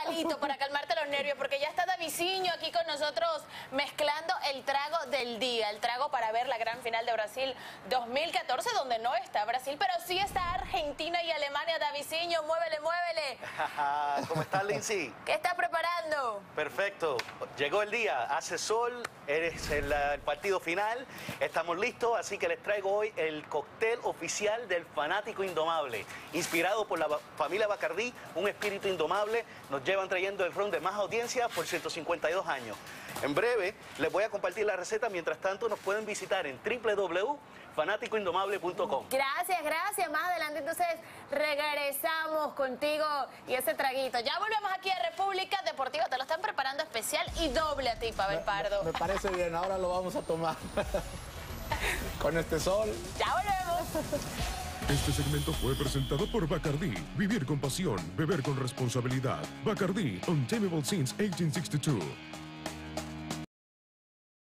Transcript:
regalito para calmarte los nervios, porque ya está Daviciño aquí con nosotros mezclando el trago del día, el trago para ver la gran final de Brasil 2014, donde no está Brasil, pero sí está Argentina y Alemania. Daviciño, muévele, muévele. ¿Cómo estás, Lindsay? ¿Qué estás preparando? Perfecto. Llegó el día, hace sol, eres el partido final, estamos listos, así que les traigo hoy el cóctel oficial del fanático indomable. Inspirado por la familia Bacardí, un espíritu indomable, nos llevan trayendo el ron de más audiencia por 152 años. En breve les voy a compartir la receta, mientras tanto nos pueden visitar en www.fanaticoindomable.com. Gracias, gracias. Más adelante entonces regresamos contigo y ese traguito. Ya volvemos aquí a República Deportiva, te lo están preparando especial y doble a ti, Pavel Pardo. Me parece bien, ahora lo vamos a tomar con este sol. Ya volvemos. Este segmento fue presentado por Bacardí. Vivir con pasión, beber con responsabilidad. Bacardí, untamable since 1862.